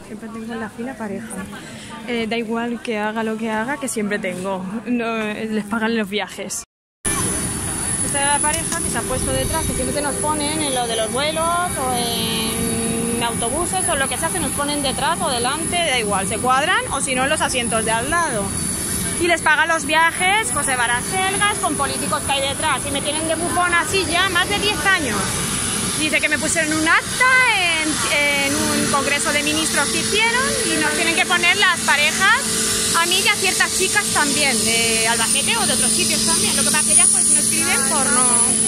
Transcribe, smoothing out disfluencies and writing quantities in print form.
Siempre tengo en la fila pareja. Da igual que haga lo que haga, que siempre tengo. No, les pagan los viajes. Esta es la pareja que se ha puesto detrás, que siempre nos ponen en lo de los vuelos o en autobuses o lo que sea, se nos ponen detrás o delante, da igual, se cuadran o si no en los asientos de al lado. Y les pagan los viajes José Baracelgas con políticos que hay detrás y me tienen de bufón así ya más de 10 años. Dice que me pusieron un acta en un congreso de ministros que hicieron y nos tienen que poner las parejas, a mí y a ciertas chicas también, de Albacete o de otros sitios también. Lo que pasa es que ellas pues no escriben por no...